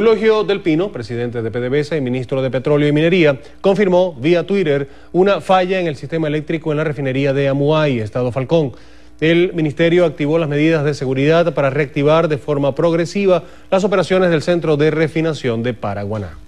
Eulogio Del Pino, presidente de PDVSA y ministro de Petróleo y Minería, confirmó vía Twitter una falla en el sistema eléctrico en la refinería de Amuay, Estado Falcón. El ministerio activó las medidas de seguridad para reactivar de forma progresiva las operaciones del centro de refinación de Paraguaná.